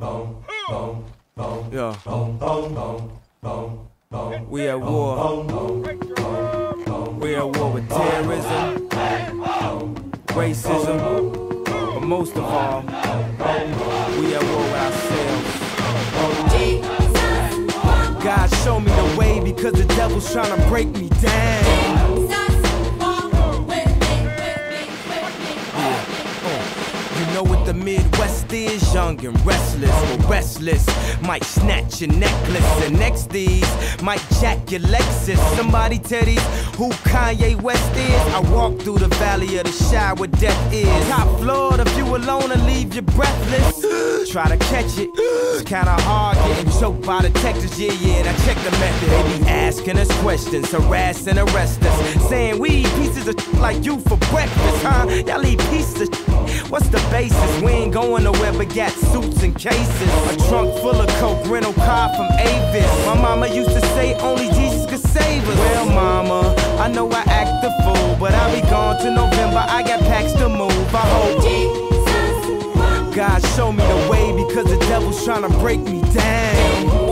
Yeah. We at war. We at war with terrorism, racism, but most of all, we at war with ourselves. God show me the way because the devil's trying to break me down. You know what the Midwest is? Young and restless, but restless might snatch your necklace, and next these might jack your Lexus. Somebody tell these who Kanye West is. I walk through the valley of the shadow where death is. Top floor, the view alone will leave you breathless. Try to catch it, it's kinda hard getting choked by the Texas. Yeah, now check the method. They be asking us questions, harass and arrest us, saying we eat pieces of like you for breakfast, huh? Y'all eat pieces of what's the basis? We ain't going nowhere but got suits and cases. A trunk full of coke, rental car from Avis. My mama used to say only Jesus could save us. Well, mama, I know I act the fool, but I'll be gone till November. I got packs to move. I hope Jesus, God show me the way because the devil's trying to break me down.